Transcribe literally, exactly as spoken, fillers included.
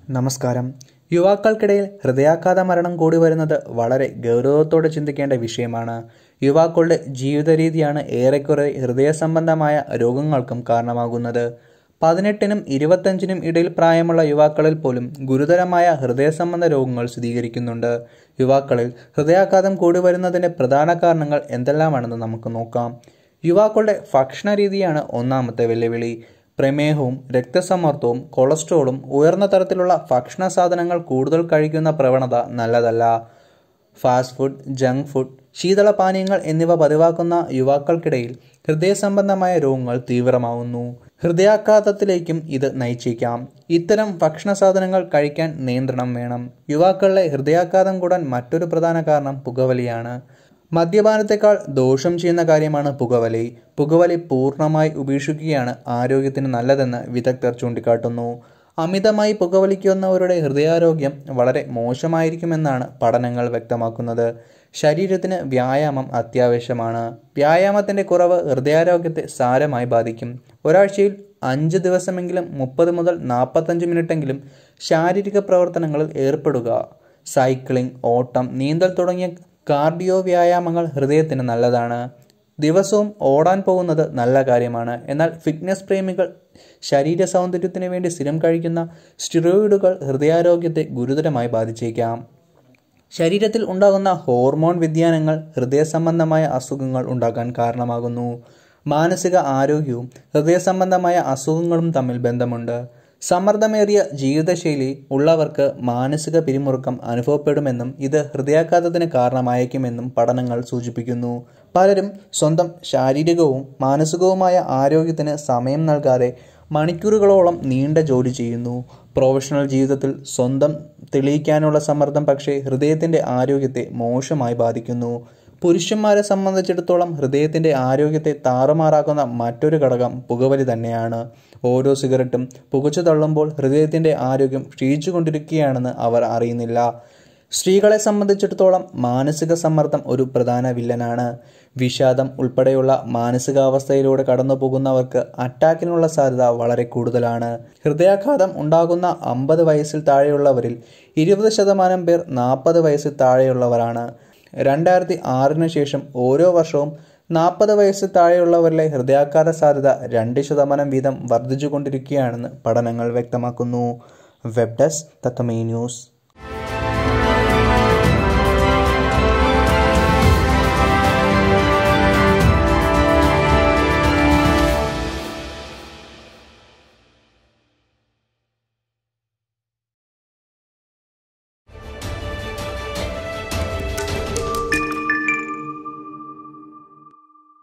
നമസ്കാരം. യുവാക്കൾക്കിടയിൽ ഹൃദയാഘാത മരണം കൂടി വരുന്നത് വളരെ ഗൗരവത്തോടെ ചിന്തിക്കേണ്ട വിഷയമാണ്. യുവാക്കളുടെ ജീവിത രീതിയാണ് ഏറെക്കുറെ ഹൃദയ സംബന്ധമായ രോഗങ്ങൾക്കും കാരണമാകുന്നത്. പതിനെട്ടിനും ഇരുപത്തഞ്ചിനും ഇടയിൽ പ്രായമുള്ള യുവാക്കളിൽ പോലും ഗുരുതരമായ ഹൃദയ സംബന്ധ രോഗങ്ങൾ സ്ഥിരീകരിക്കുന്നുണ്ട്. യുവാക്കളിൽ ഹൃദയാഘാതം കൂടി വരുന്നതിൻ്റെ പ്രധാന കാരണങ്ങൾ എന്തെല്ലാമാണെന്ന് നമുക്ക് നോക്കാം. യുവാക്കളുടെ ഭക്ഷണ രീതിയാണ് ഒന്നാമത്തെ വെല്ലുവിളി. പ്രമേഹവും രക്തസമ്മർദ്ദവും കൊളസ്ട്രോളും ഉയർന്ന തരത്തിലുള്ള ഭക്ഷണ സാധനങ്ങൾ കൂടുതൽ കഴിക്കുന്ന പ്രവണത നല്ലതല്ല. ഫാസ്റ്റ് ഫുഡ്, ജങ്ക് ഫുഡ്, ശീതളപാനീയങ്ങൾ എന്നിവ പതിവാക്കുന്ന യുവാക്കൾക്കിടയിൽ ഹൃദയ സംബന്ധമായ രോഗങ്ങൾ തീവ്രമാവുന്നു. ഹൃദയാഘാതത്തിലേക്കും ഇത് നയിച്ചേക്കാം. ഇത്തരം ഭക്ഷണ സാധനങ്ങൾ കഴിക്കാൻ നിയന്ത്രണം വേണം. യുവാക്കളിലെ ഹൃദയാഘാതം കൂടാൻ മറ്റൊരു പ്രധാന കാരണം പുകവലിയാണ്. മദ്യപാനത്തെക്കാൾ ദോഷം ചെയ്യുന്ന കാര്യമാണ് പുകവലി. പുകവലി പൂർണ്ണമായി ഉപേക്ഷിക്കുകയാണ് ആരോഗ്യത്തിന് നല്ലതെന്ന് വിദഗ്ധർ ചൂണ്ടിക്കാട്ടുന്നു. അമിതമായി പുകവലിക്കുന്നവരുടെ ഹൃദയാരോഗ്യം വളരെ മോശമായിരിക്കുമെന്നാണ് പഠനങ്ങൾ വ്യക്തമാക്കുന്നത്. ശരീരത്തിന് വ്യായാമം അത്യാവശ്യമാണ്. വ്യായാമത്തിൻ്റെ കുറവ് ഹൃദയാരോഗ്യത്തെ സാരമായി ബാധിക്കും. ഒരാഴ്ചയിൽ അഞ്ച് ദിവസമെങ്കിലും മുപ്പത് മുതൽ നാൽപ്പത്തഞ്ച് മിനിറ്റെങ്കിലും ശാരീരിക പ്രവർത്തനങ്ങളിൽ ഏർപ്പെടുക. സൈക്ലിംഗ്, ഓട്ടം, നീന്തൽ തുടങ്ങിയ കാർഡിയോ വ്യായാമങ്ങൾ ഹൃദയത്തിന് നല്ലതാണ്. ദിവസവും ഓടാൻ പോകുന്നത് നല്ല കാര്യമാണ്. എന്നാൽ ഫിറ്റ്നസ് പ്രേമികൾ ശരീര സൗന്ദര്യത്തിന് വേണ്ടി സ്ഥിരം കഴിക്കുന്ന സ്റ്റിറോയിഡുകൾ ഹൃദയാരോഗ്യത്തെ ഗുരുതരമായി ബാധിച്ചേക്കാം. ശരീരത്തിൽ ഉണ്ടാകുന്ന ഹോർമോൺ വ്യതിയാനങ്ങൾ ഹൃദയ സംബന്ധമായ അസുഖങ്ങൾ ഉണ്ടാക്കാൻ കാരണമാകുന്നു. മാനസിക ആരോഗ്യവും ഹൃദയ സംബന്ധമായ അസുഖങ്ങളും തമ്മിൽ ബന്ധമുണ്ട്. സമ്മർദ്ദമേറിയ ജീവിതശൈലി ഉള്ളവർക്ക് മാനസിക പിരിമുറുക്കം അനുഭവപ്പെടുമെന്നും ഇത് ഹൃദയാഘാതത്തിന് കാരണമായേക്കുമെന്നും പഠനങ്ങൾ സൂചിപ്പിക്കുന്നു. പലരും സ്വന്തം ശാരീരികവും മാനസികവുമായ ആരോഗ്യത്തിന് സമയം നൽകാതെ മണിക്കൂറുകളോളം നീണ്ട ജോലി ചെയ്യുന്നു. പ്രൊഫഷണൽ ജീവിതത്തിൽ സ്വന്തം തെളിയിക്കാനുള്ള സമ്മർദ്ദം പക്ഷേ ഹൃദയത്തിൻ്റെ ആരോഗ്യത്തെ മോശമായി ബാധിക്കുന്നു. പുരുഷന്മാരെ സംബന്ധിച്ചിടത്തോളം ഹൃദയത്തിൻ്റെ ആരോഗ്യത്തെ താറുമാറാക്കുന്ന മറ്റൊരു ഘടകം പുകവലി തന്നെയാണ്. ഓരോ സിഗരറ്റും പുകച്ചു തള്ളുമ്പോൾ ഹൃദയത്തിൻ്റെ ആരോഗ്യം ക്ഷയിച്ചുകൊണ്ടിരിക്കുകയാണെന്ന് അവർ അറിയുന്നില്ല. സ്ത്രീകളെ സംബന്ധിച്ചിടത്തോളം മാനസിക സമ്മർദ്ദം ഒരു പ്രധാന വില്ലനാണ്. വിഷാദം ഉൾപ്പെടെയുള്ള മാനസികാവസ്ഥയിലൂടെ കടന്നു പോകുന്നവർക്ക് അറ്റാക്കിനുള്ള സാധ്യത വളരെ കൂടുതലാണ്. ഹൃദയാഘാതം ഉണ്ടാകുന്ന അമ്പത് വയസ്സിൽ താഴെയുള്ളവരിൽ ഇരുപത് ശതമാനം പേർ നാൽപ്പത് വയസ്സിൽ താഴെയുള്ളവരാണ്. രണ്ടായിരത്തി ആറിന് ശേഷം ഓരോ വർഷവും നാൽപ്പത് വയസ്സിൽ താഴെയുള്ളവരിലെ ഹൃദയാഘാത സാധ്യത രണ്ട് ശതമാനം വീതം വർദ്ധിച്ചുകൊണ്ടിരിക്കുകയാണെന്ന് പഠനങ്ങൾ വ്യക്തമാക്കുന്നു. Web desk Tathwamayi news.